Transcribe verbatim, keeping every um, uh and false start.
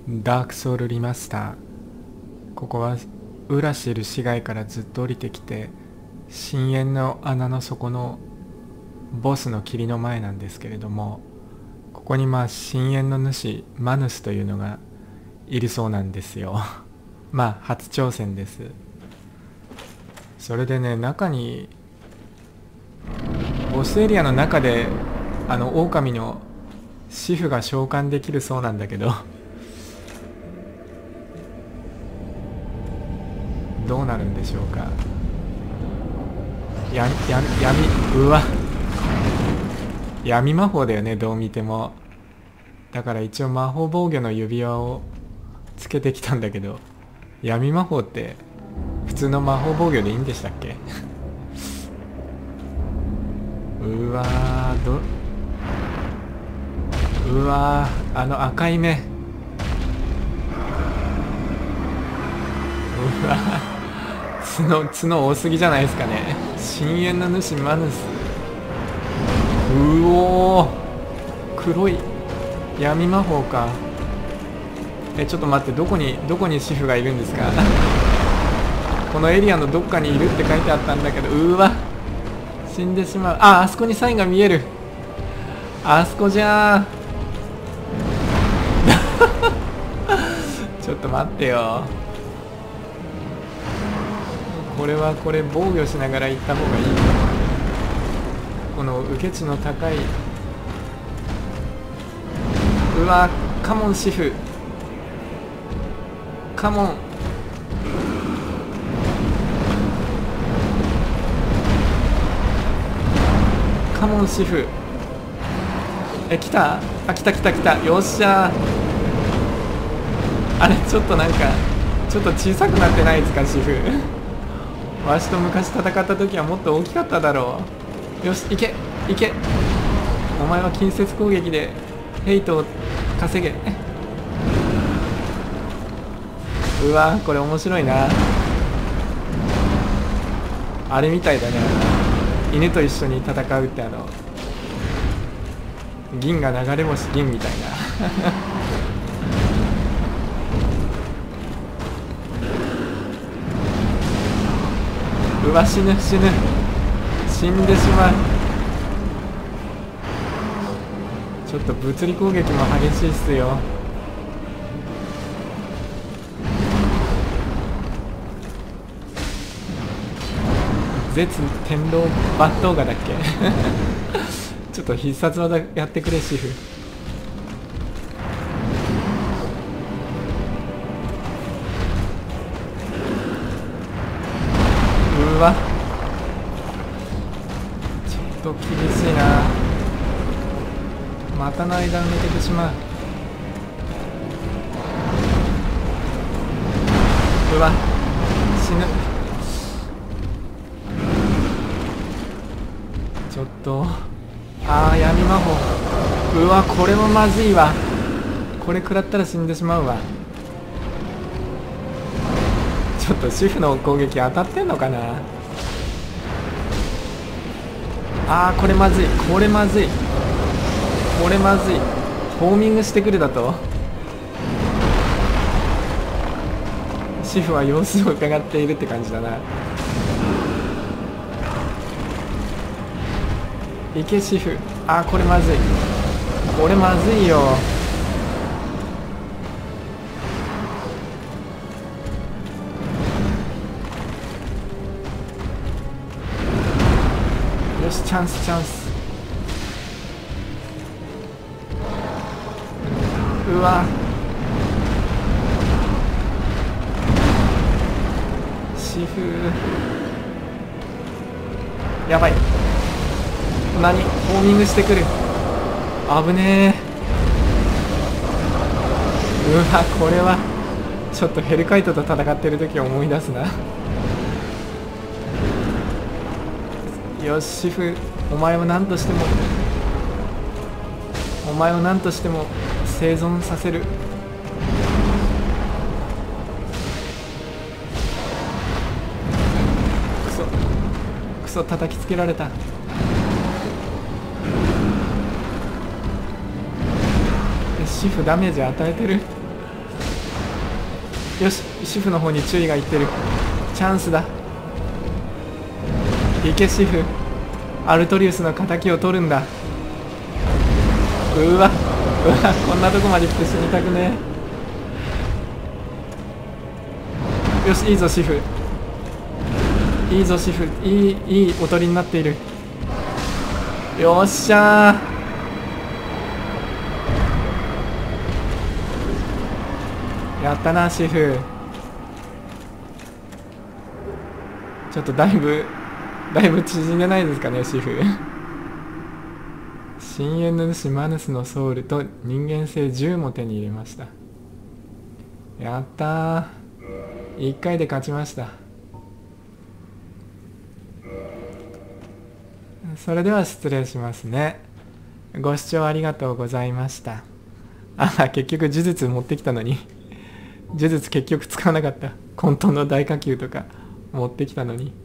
ダークソウルリマスター。ここはウラシル市街からずっと降りてきて深淵の穴の底のボスの霧の前なんですけれども、ここにまあ深淵の主マヌスというのがいるそうなんですよ。まあ初挑戦です。それでね、中にボスエリアの中であの狼のシフが召喚できるそうなんだけど、どうなるんでしょうか。やや闇うわ闇魔法だよね、どう見ても。だから一応魔法防御の指輪をつけてきたんだけど、闇魔法って普通の魔法防御でいいんでしたっけ？うわーどうわーあの赤い目、うわー角角多すぎじゃないですかね。深淵の主マヌス、うおー黒い闇魔法か。えちょっと待って、どこにどこにシフがいるんですか？このエリアのどっかにいるって書いてあったんだけど、うわ死んでしまう。ああそこにサインが見える。あそこじゃーちょっと待ってよ、これはこれ防御しながら行った方がいい。この受け値の高い、うわカモンシフ、カモンカモンシフ、え来た、あ来た来た来た、よっしゃー。あれちょっとなんかちょっと小さくなってないですかシフ。わしと昔戦った時はもっと大きかっただろう。よし行け行け、お前は近接攻撃でヘイトを稼げ。うわこれ面白いな。あれみたいだね、犬と一緒に戦うってあの銀が流れ星銀みたいなうわ死ぬ死ぬ死んでしまう。ちょっと物理攻撃も激しいっすよ。絶天狼抜刀画だっけちょっと必殺技やってくれシフ。うわちょっと厳しいな。股の間を抜けてしまう。うわ死ぬ。ちょっとあー闇魔法、うわこれもまずいわ。これ食らったら死んでしまうわ。ちょっと主婦の攻撃当たってんのかな。あーこれまずい、これまずい、これまずい。ホーミングしてくるだと。主婦は様子を伺っているって感じだな。いけシフ、あーこれまずい、これまずいよ。よしチャンスチャンス。うわシフやばい、何ホーミングしてくる、危ねえ。うわこれはちょっとヘルカイトと戦ってる時を思い出すな。よしシフ、お前を何としてもお前を何としても生存させる。クソクソ叩きつけられた。シフダメージ与えてる。 よし、シフの方に注意がいってる。チャンスだ。いけシフ、アルトリウスの敵を取るんだ。うわうわ、こんなとこまで来て死にたくねえ。よし、いいぞシフ、いいぞシフ、いいいいおとりになっている。よっしゃー、やったなシフ。ちょっとだいぶだいぶ縮んでないですかねシフ。深淵の主マヌスのソウルと人間性じゅうも手に入れました。やったー、いっかいで勝ちました。それでは失礼しますね。ご視聴ありがとうございました。あ、結局呪術持ってきたのに呪術結局使わなかった。混沌の大火球とか持ってきたのに。